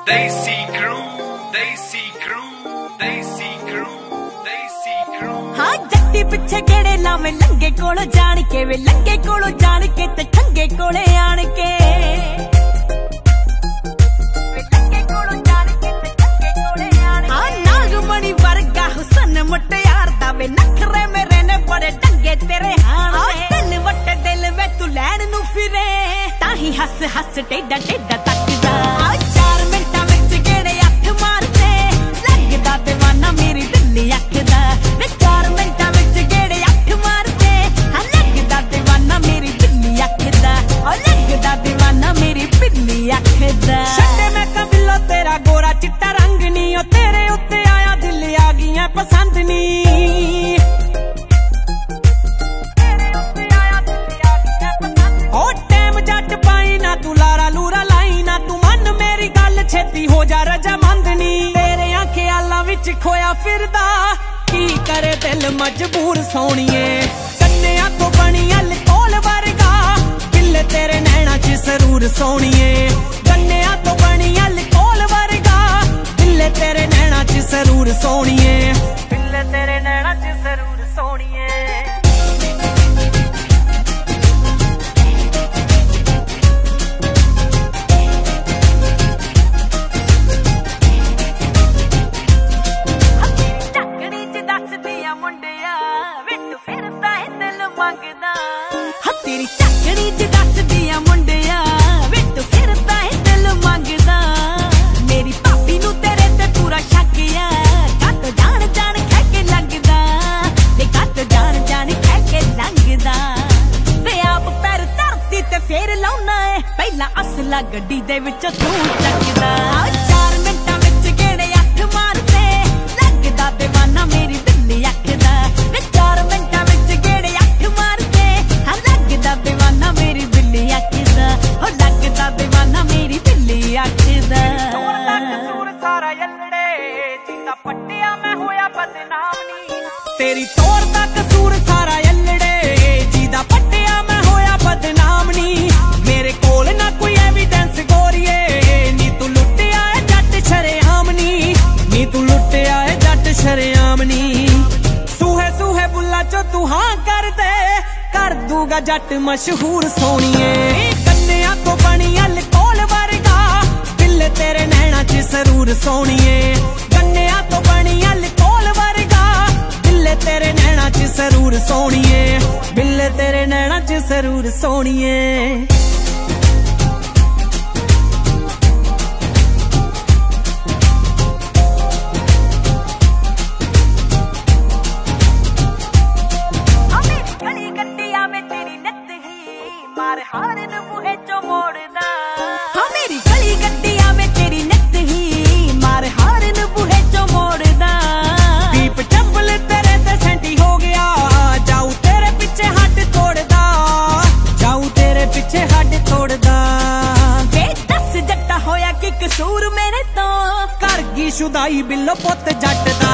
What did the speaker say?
Desi crew, Desi crew, Desi crew, Desi crew। हाँ जट्टी पिछे गेड़े लावे लंगे कोलो जान के वे लंगे कोलो जान के ते ठंगे कोले आन के हाँ नागमणि वर्गा हुसन मुटियार दा वे नखरे मेरे ने बड़े टंगे तेरे हान दिल वट्टे दिल वे तू लैन नू फिरे ताही हस हस टेढ़ा टेढ़ा तकदा 4 मिंटां विच गेड़े अख मारदे लगदा दीवाना मेरी दिल्ली अख दा वे 4 मिंटां विच गेड़े अख मारदे हाँ लगदा दीवाना मेरी दिल्ली अख दा ओ लगदा दीवाना मेरी बिल्ली अख दा छड्डे मैं कबिलो तेरा गोरा चिट्टा रंग नी ओ तेरे उत्ते आया दिल आ गईयां पसंद नी ओ टैम जट पाई ना तू लारा लूरा लाई ना तू मन मेरी गल छेती हो जा रजामंद नी तेरे ख्यालां विच खोया फिरदा की करे दिल मजबूर सोनिए कन्निया तो बनी अलकोल वर्गा दिल तेरे नैना च सरूर सोनिए कन्निया तो बनी अलकोल वर्गा दिल तेरे नैना च सरूर सोनिए दिल तेरे नैना च सरूर सोनिए तेरी झकड़ी च दसदिया मुंडिया वे तू फिरदा है दिल मंगदा मेरी भाभी नू तेरे ते पूरा शक है कत जान जान कह के लगदा ते कत जान जान कह के लंघदा ते आप पैर धरती ते फेर लाउना है पहला असला गड्डी दे विच तू चकदा 4 मिंटां विच गेड़े अख मारदे लगदा दीवाना मेरी दिल्ली अख दा वे 4 मिंटां विच गेड़े अख मारदे हाँ लगदा दीवाना मेरी बिल्ली अख दा हो लगदा दीवाना मेरी बिल्ली अख दा सारा यल्लड़े जिंदा पट्टिया मैं होया बदनाम नी तेरी तोड़ दा कसूर सारा यल्लड़े जिंदा पट्टिया मैं होया बदनाम नी मेरे कोल ना कोई एविडेंस गोरिए नी तू लुटिया है जट शरेआम नी तू लुटिया है जट शरेआम नी सूहे सूहे बुल्ला चो तू हाँ कर दे कर दूगा जट मशहूर सोनिए कन्निया तो बनी अलकोल वर्गा दिल तेरे नैना च सरूर सोनिए कन्निया तो बनी अलकोल वर्गा दिल तेरे नैना च सरूर सोनिए दिल तेरे नैना च सरूर सोनिए हारन मुहे चो मोड़दा हाँ मेरी गली गड्डी आवे तेरी नित ही मार हारन मुहे चो मोड़दा दीप चंबल तेरे ते सेंटी हो गया जाऊ तेरे पीछे हट तोड़दा जाऊ तेरे पीछे हट तोड़दा वे दस जट्टा होया कि कसूर मेरे तो कर गई शुदाई बिल्लो पुत जट दा